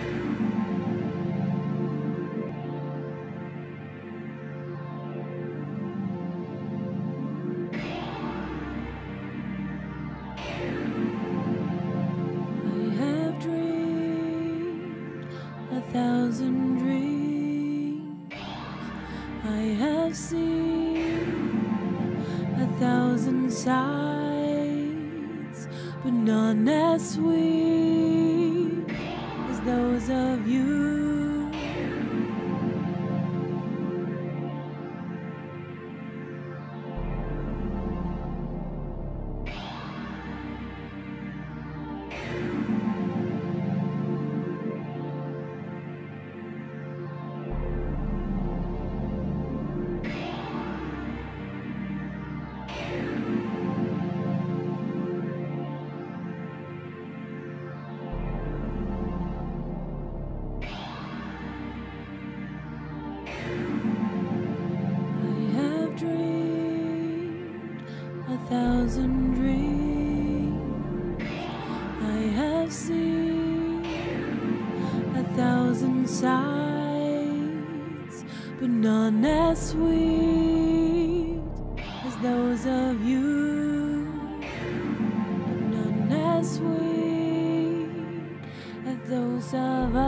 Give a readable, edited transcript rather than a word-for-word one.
Thousand dreams I have seen, 1,000 sights, but none as sweet as those of you. Thousand dreams I have seen, 1,000 sights, but none as sweet as those of you. None as sweet as those of us.